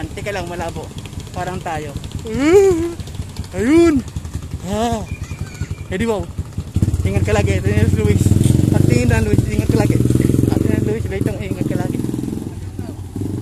yan. Teka lang, malabo. Parang tayo. Ayun! Ah! Eddie wow. Ingat ka lagi. Ito ni Luis.